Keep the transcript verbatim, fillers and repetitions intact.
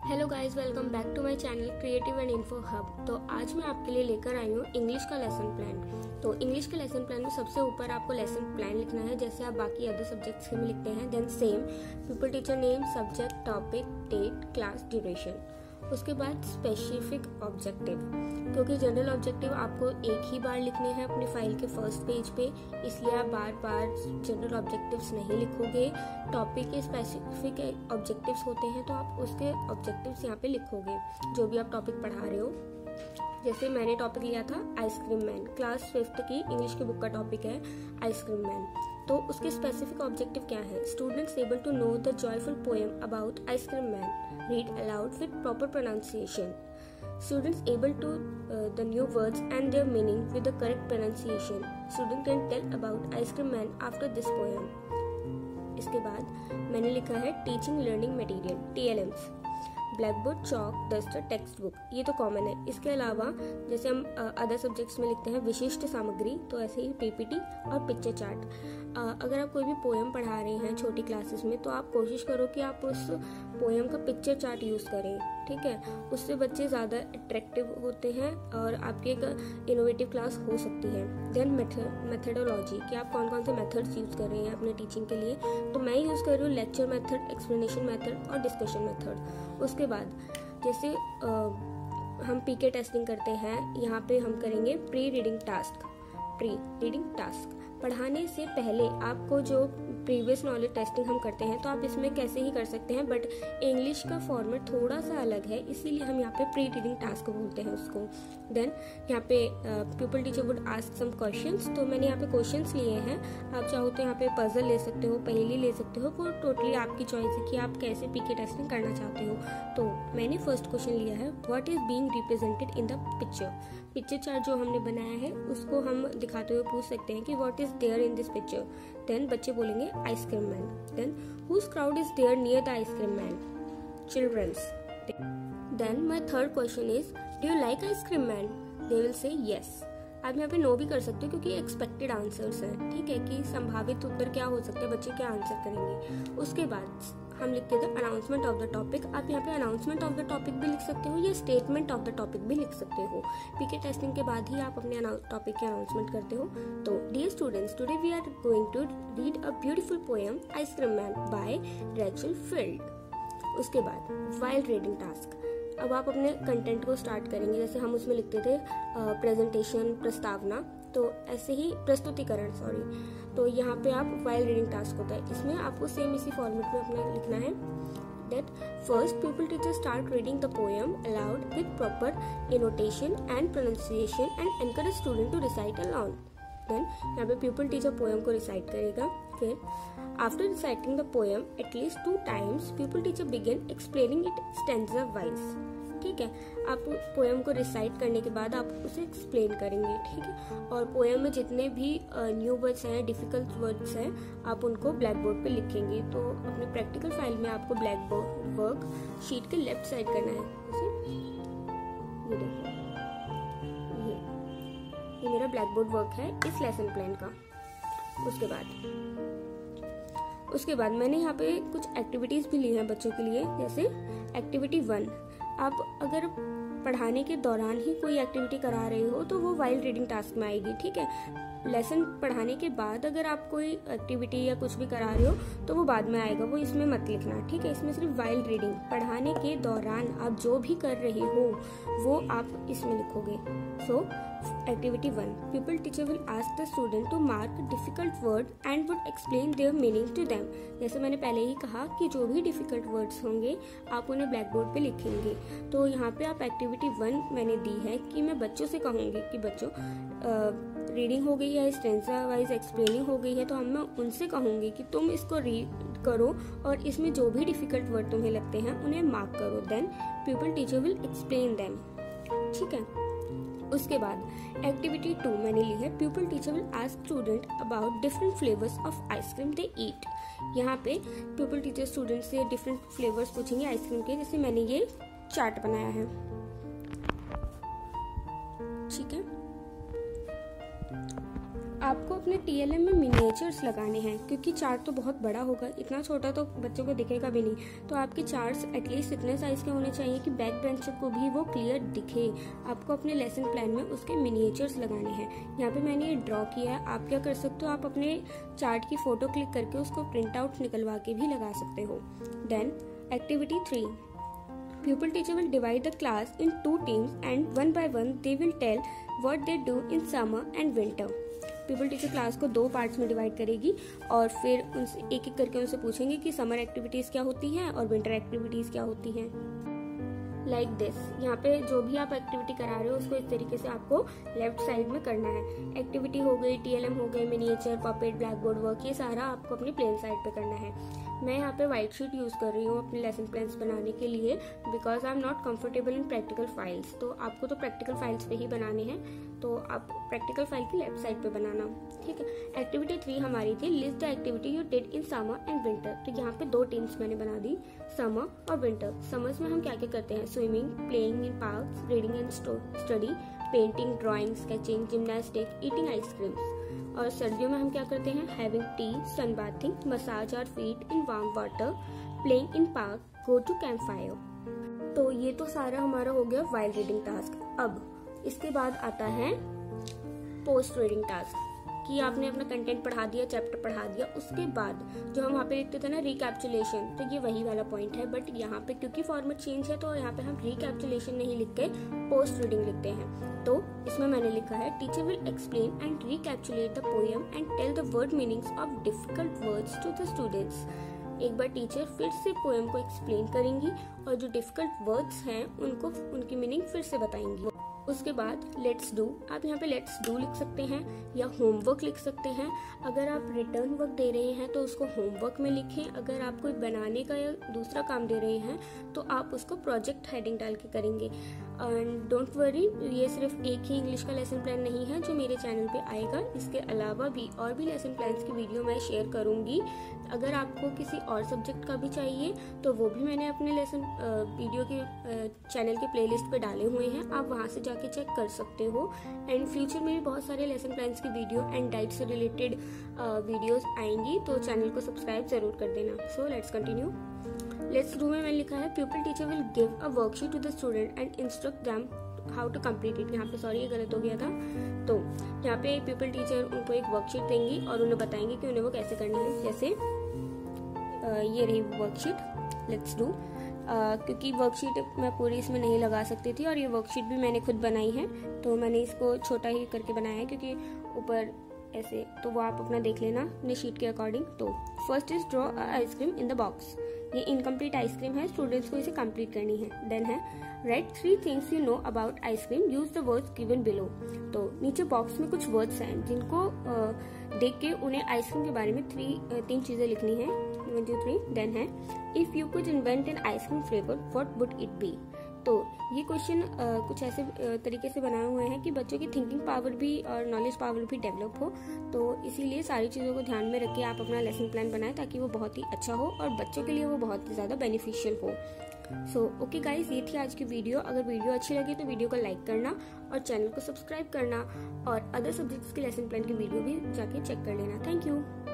Hello guys, welcome back to my channel creative and info hub. तो आज मैं आपके लिए लेकर आई हूँ इंग्लिश का लेसन प्लान। तो इंग्लिश के लेसन प्लान में सबसे ऊपर आपको लेसन प्लान लिखना है, जैसे आप बाकी अदर सब्जेक्ट्स के में लिखते हैं। Then same pupil, teacher name, subject, topic, date, class, duration. उसके बाद स्पेसिफिक ऑब्जेक्टिव, क्योंकि जनरल ऑब्जेक्टिव आपको एक ही बार लिखने हैं अपनी फाइल के फर्स्ट पेज पे, इसलिए आप बार बार जनरल ऑब्जेक्टिव्स नहीं लिखोगे। टॉपिक के स्पेसिफिक ऑब्जेक्टिव्स होते हैं तो आप उसके ऑब्जेक्टिव्स यहाँ पे लिखोगे जो भी आप टॉपिक पढ़ा रहे हो। जैसे मैंने टॉपिक लिया था आइसक्रीम मैन, क्लास फिफ्थ की इंग्लिश की बुक का टॉपिक है आइसक्रीम मैन। तो उसके स्पेसिफिक ऑब्जेक्टिव क्या है? Students able to know the joyful poem about ice cream man, read aloud with proper pronunciation. Students able to uh, the new words and their meaning with the correct pronunciation. Student can tell about ice cream man after this poem. इसके बाद मैंने लिखा है teaching learning material T L Ms, black board, chalk, duster, text book. ये तो common है। इसके अलावा जैसे हम अदर सब्जेक्ट्स में लिखते हैं विशिष्ट सामग्री, तो ऐसे ही पीपीटी और पिक्चर चार्ट। अगर आप कोई भी पोएम पढ़ा रहे हैं छोटी क्लासेस में तो आप कोशिश करो कि आप उस पोएम का पिक्चर चार्ट यूज़ करें, ठीक है। उससे बच्चे ज़्यादा अट्रैक्टिव होते हैं और आपकी एक इनोवेटिव क्लास हो सकती है। देन मेथडोलॉजी, कि आप कौन कौन से मेथड्स यूज़ कर रहे हैं अपने टीचिंग के लिए। तो मैं यूज़ कर रही हूँ लेक्चर मेथड, एक्सप्लेनेशन मेथड और डिस्कशन मेथड। उसके बाद जैसे आ, हम पीके टेस्टिंग करते हैं, यहाँ पे हम करेंगे pre reading task. Pre reading task पढ़ाने से पहले आपको जो प्रीवियस नॉलेज टेस्टिंग हम करते हैं तो आप इसमें कैसे ही कर सकते हैं, बट इंग्लिश का फॉर्मेट थोड़ा सा अलग है, इसीलिए हम यहाँ पे प्री रीडिंग टास्क बोलते हैं उसको। देन यहाँ पे pupil teacher would ask some questions, तो मैंने यहाँ पे क्वेश्चंस लिए हैं। आप चाहो तो यहाँ पे पजल ले सकते हो, पहेली ले सकते हो, वो टोटली आपकी चॉइस है कि आप कैसे पीके टेस्टिंग करना चाहते हो। तो मैंने फर्स्ट क्वेश्चन लिया है what is being represented in the picture. Picture chart जो हमने बनाया है उसको हम दिखाते हुए पूछ सकते हैं कि what is there in this picture. Then बच्चे बोलेंगे ice cream man. Then whose crowd is there near the ice cream man? Childrens. Then my third question is do you like ice cream man? They will say yes. आप यहाँ पे no भी कर सकते हो क्योंकि एक्सपेक्टेड आंसर्स हैं, ठीक है, कि संभावित उत्तर क्या हो सकते हैं, बच्चे क्या आंसर करेंगे। उसके बाद हम लिखते थे अनाउंसमेंट ऑफ द टॉपिक। आप यहाँ पे अनाउंसमेंट ऑफ द टॉपिक भी लिख सकते हो या स्टेटमेंट ऑफ द टॉपिक भी लिख सकते हो। पीके टेस्टिंग के बाद ही आप अपने टॉपिक की अनाउंसमेंट करते हो। तो dear students, today we are going to read a beautiful poem ice cream man by Rachel Field. उसके बाद वाइल रीडिंग टास्क। अब आप अपने कंटेंट को स्टार्ट करेंगे, जैसे हम उसमें लिखते थे प्रेजेंटेशन, प्रस्तावना, तो ऐसे ही प्रस्तुतिकरण, सॉरी। तो यहाँ पे आप वाइल रीडिंग टास्क होता है, इसमें आपको सेम इसी फॉर्मेट में अपना लिखना है। That first pupil teacher start reading the poem aloud with proper annotation and pronunciation and encourage student to recite alone. Then यहाँ पे pupil teacher poem को recite करेगा। फिर after reciting the poem at least two times, pupil teacher begin explaining it stanza wise. ठीक है, आप poem को recite करने के बाद आप उसे एक्सप्लेन करेंगे, ठीक है। और पोएम में जितने भी न्यू वर्ड्स हैं, डिफिकल्ट वर्ड्स हैं, आप उनको ब्लैक बोर्ड पे लिखेंगे। तो अपने प्रैक्टिकल फाइल में आपको ब्लैक बोर्ड वर्क शीट के लेफ्ट साइड करना है। ये देखो, ये ये मेरा ब्लैक बोर्ड वर्क है इस लेसन प्लान का। उसके बाद उसके बाद मैंने यहाँ पे कुछ एक्टिविटीज भी ली हैं बच्चों के लिए। जैसे एक्टिविटी वन, आप अगर पढ़ाने के दौरान ही कोई एक्टिविटी करा रहे हो तो वो वाइल रीडिंग टास्क में आएगी, ठीक है। लेसन पढ़ाने के बाद अगर आप कोई एक्टिविटी या कुछ भी करा रहे हो तो वो बाद में आएगा, वो इसमें मत लिखना, ठीक है। इसमें सिर्फ वाइल रीडिंग, पढ़ाने के दौरान आप जो भी कर रहे हो वो आप इसमें लिखोगे। So activity one, pupil teacher will ask the student to mark difficult word and would explain their meaning to them. जैसे मैंने पहले ही कहा कि जो भी डिफिकल्ट वर्ड्स होंगे आप उन्हें ब्लैक बोर्ड पे लिखेंगे। तो यहाँ पे आप एक्टिविटी वन मैंने दी है कि मैं बच्चों से कहूँगी कि बच्चों रीडिंग हो गई है, स्टेंजा वाइज एक्सप्लेनिंग हो गई है, तो हम मैं उनसे कहूँगी कि तुम इसको रीड करो और इसमें जो भी डिफिकल्ट वर्ड तुम्हें लगते हैं उन्हें मार्क करो। Then pupil teacher will explain them, ठीक है। उसके बाद एक्टिविटी टू मैंने ली है pupil teacher will ask student about different flavours of ice cream they eat. यहाँ पे पीपल टीचर स्टूडेंट से डिफरेंट फ्लेवर्स पूछेंगे आइसक्रीम के, जैसे मैंने ये चार्ट बनाया है, ठीक है। आपको अपने टी एल एम में मिनिएचर्स लगाने हैं, क्योंकि चार्ट तो बहुत बड़ा होगा, इतना छोटा तो बच्चों को दिखेगा भी नहीं। तो आपके चार्ट्स एटलीस्ट इतने साइज के होने चाहिए कि बैक बेंचर को भी वो क्लियर दिखे। आपको अपने लेसन प्लान में उसके मिनिएचर्स लगाने हैं। यहाँ पे मैंने ये ड्रॉ किया है। आप क्या कर सकते हो, आप अपने चार्ट की फोटो क्लिक करके उसको प्रिंट आउट निकलवा के भी लगा सकते हो। Then activity three, pupil teacher will divide the class in two teams and one by one they will tell what they do in summer and winter. pupil teacher class को दो parts में divide करेगी और फिर उनसे एक एक करके उनसे पूछेंगे कि समर एक्टिविटीज क्या होती हैं और विंटर एक्टिविटीज क्या होती हैं। लाइक like दिस, यहाँ पे जो भी आप एक्टिविटी करा रहे हो उसको इस तरीके से आपको लेफ्ट साइड में करना है। एक्टिविटी हो गई, टी एल एम हो गई, miniature, puppet, black board work, ये सारा आपको अपनी प्लेन साइड पे करना है। मैं यहाँ पे व्हाइट शीट यूज़ कर रही हूँ अपने लेसन प्लान्स बनाने के लिए, because I am not comfortable in practical files. तो आपको तो प्रैक्टिकल फाइल्स पे ही बनाने हैं, तो आप प्रैक्टिकल फाइल की लेफ्ट साइड पे बनाना, ठीक है। एक्टिविटी थ्री हमारी थी list the activity you did in summer and winter. तो यहाँ पे दो टीम्स मैंने बना दी, समर और विंटर। समर्स में हम क्या क्या करते हैं, swimming, playing in parks, reading and study, painting, drawing, sketching, gymnastic, eating ice creams. और सर्दियों में हम क्या करते हैं, having tea, sun bathing, massage our feet in warm water, playing in park, go to camp fire. तो ये तो सारा हमारा हो गया वाइल रीडिंग टास्क। अब इसके बाद आता है पोस्ट रीडिंग टास्क, कि आपने अपना कंटेंट पढ़ा दिया, चैप्टर पढ़ा दिया, उसके बाद जो हम वहाँ पे लिखते थे ना रिकैप्चुलेशन, तो ये वही वाला पॉइंट है। बट यहाँ पे क्योंकि फॉर्मेट चेंज है तो यहाँ पे हम रिकैप्चुलेशन नहीं लिख के पोस्ट रीडिंग लिखते हैं। तो इसमें मैंने लिखा है teacher will explain and recapitulate the poem and tell the word meanings of difficult words to the students. एक बार टीचर फिर से पोएम को एक्सप्लेन करेंगी और जो डिफिकल्ट वर्ड्स हैं उनको उनकी मीनिंग फिर से बताएंगी। उसके बाद लेट्स डू, आप यहाँ पे लेट्स डू लिख सकते हैं या होमवर्क लिख सकते हैं। अगर आप रिटर्न वर्क दे रहे हैं तो उसको होमवर्क में लिखें। अगर आप कोई बनाने का या दूसरा काम दे रहे हैं तो आप उसको प्रोजेक्ट हेडिंग डाल के करेंगे। एंड डोंट वरी, ये सिर्फ एक ही इंग्लिश का लेसन प्लान नहीं है जो मेरे चैनल पे आएगा। इसके अलावा भी और भी लेसन प्लान्स की वीडियो मैं शेयर करूँगी। अगर आपको किसी और सब्जेक्ट का भी चाहिए तो वो भी मैंने अपने लेसन वीडियो के चैनल के प्लेलिस्ट पे डाले हुए हैं, आप वहाँ से जाके चेक कर सकते हो। एंड फ्यूचर में भी बहुत सारे लेसन प्लान्स की वीडियो एंड डाइट से रिलेटेड वीडियोस आएंगी, तो चैनल को सब्सक्राइब जरूर कर देना। So let's continue. Let's do में मैंने लिखा है pupil teacher will give a worksheet to the student and instruct them how to complete it. यहाँ पे सॉरी ये गलत हो गया था। तो यहाँ पे प्यूपिल टीचर उनको एक वर्कशीट देंगी और उन्हें बताएंगे कि उन्हें वो कैसे करनी है। जैसे आ, ये रही वर्कशीट, लेट्स डू। क्योंकि वर्कशीट मैं पूरी इसमें नहीं लगा सकती थी और ये वर्कशीट भी मैंने खुद बनाई है, तो मैंने इसको छोटा ही करके बनाया है क्योंकि ऊपर ऐसे, तो वो आप अपना देख लेना अपने शीट के अकॉर्डिंग। तो first is draw ice cream in the box. ये इनकम्प्लीट आइसक्रीम है, स्टूडेंट्स को इसे कंप्लीट करनी है। देन है write three things you know about ice cream, use the words given below. तो नीचे बॉक्स में कुछ वर्ड्स हैं जिनको देख के उन्हें आइसक्रीम के बारे में थ्री तीन चीजें लिखनी है। One two three. देन है if you could invent an ice cream flavour what would it be. तो ये क्वेश्चन कुछ ऐसे uh, तरीके से बनाए हुए हैं कि बच्चों की थिंकिंग पावर भी और नॉलेज पावर भी डेवलप हो। तो इसीलिए सारी चीज़ों को ध्यान में रख के आप अपना लेसन प्लान बनाएं ताकि वो बहुत ही अच्छा हो और बच्चों के लिए वो बहुत ही ज़्यादा बेनिफिशियल हो। सो ओके गाइस, ये थी आज की वीडियो। अगर वीडियो अच्छी लगी तो वीडियो को लाइक करना और चैनल को सब्सक्राइब करना और अदर सब्जेक्ट्स के लेसन प्लान की वीडियो भी जाके चेक कर लेना। Thank you.